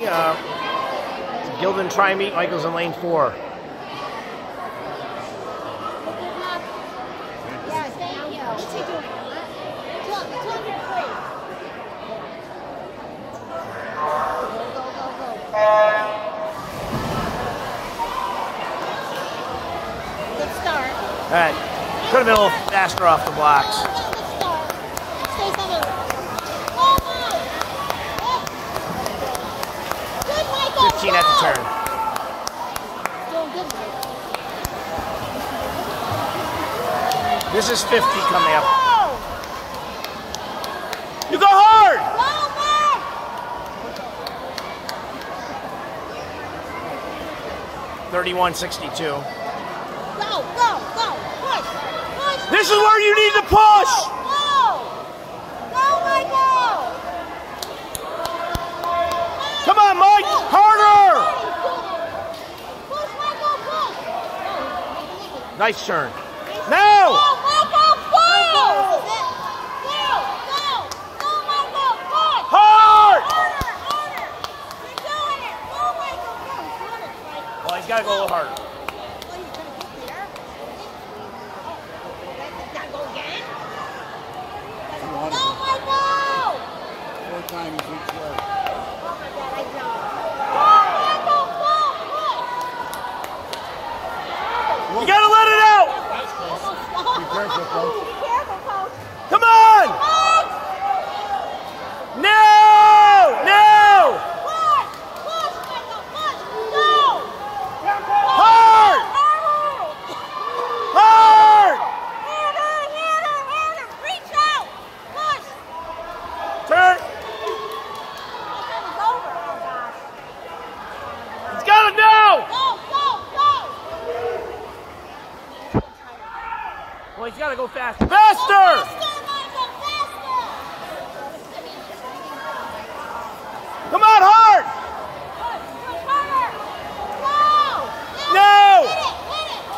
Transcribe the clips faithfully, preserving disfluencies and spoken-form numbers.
Uh, Guilderland try meet. Michael's in lane four. Yeah, thank you. What's he doing? Look, it's on your plate. Go, go, go, go. Good start. All right. Could have been a little faster off the blocks. Good start. Stay somewhere. Oh, my. Good, Michael. fifteen at the turn. Doing good, Michael. This is fifty coming up. You go hard! thirty-one sixty-two. Go, go, go. Push, push. This is where you need to push! Go, go, Michael. Come on, Mike! Harder! Push, Michael, push. Nice turn. Now! Go, Michael, go! Go, go, go, Michael, push! Hard! Harder, harder! You're doing it! Go, Michael, go! He's running, Michael. Well, he's got to go a little harder. Well, he's gonna get there. Oh, gotta go again? Go, Michael! Four times each way. Oh, my God, I jumped. Go, Michael, go! Push! You got to let it out! Be careful, coach. Be careful, coach. Come on! Push! No! No! Push! Push, Michael, push! Go! Hard! Hard! Harder, harder, harder! Reach out! Push! Turn! That was over. Oh, gosh. He's got it now! Go, go, go! Well, he's got to go faster. Go Faster! faster, Michael, faster! Come on, hard! Push, push harder! Go! No! Hit it, hit it!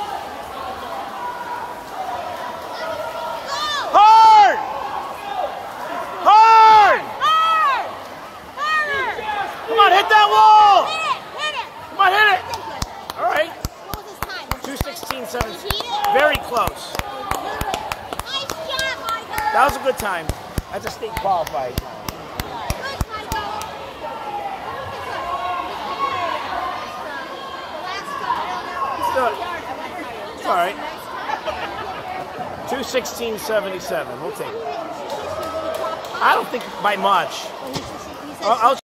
Go! Hard! Hard! Hard! Harder! Come on, hit that wall! Hit it, hit it! Come on, hit it! Thank you. All right. What was his time? two sixteen seven. Did he beat it? Very close. Nice job, Michael! That was a good time. That's a state qualified. Good, Michael! It's all right. two sixteen seventy-seven. We'll take it. I don't think by much. I'll, I'll